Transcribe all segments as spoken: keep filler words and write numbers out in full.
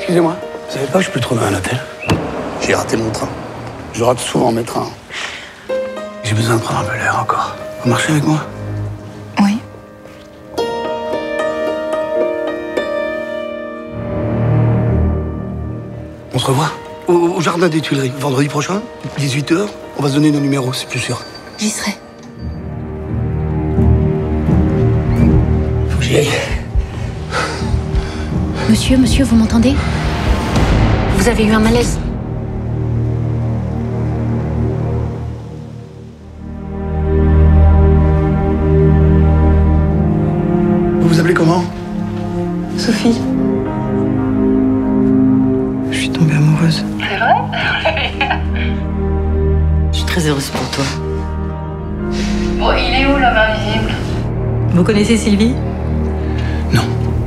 Excusez-moi, vous savez pas que je peux trouver un hôtel? J'ai raté mon train. Je rate souvent mes trains. J'ai besoin de prendre un peu l'air encore. Vous marchez avec moi? Oui. On se revoit au, au jardin des Tuileries, vendredi prochain, dix-huit heures. On va se donner nos numéros, c'est plus sûr. J'y serai. Faut que j'y aille. Monsieur, monsieur, vous m'entendez? Vous avez eu un malaise. Vous vous appelez comment? Sophie. Je suis tombée amoureuse. C'est vrai? Je suis très heureuse pour toi. Bon, il est où l'homme invisible? Vous connaissez Sylvie? Non.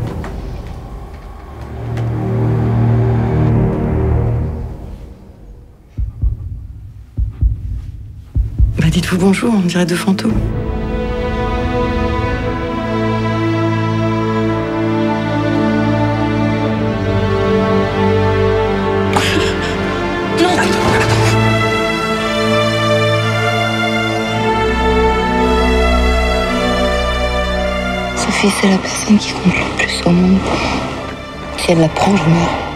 Bah dites-vous bonjour, on dirait deux fantômes. Non. Sophie, c'est la personne qui compte le plus au monde. Si elle la prend, je meurs.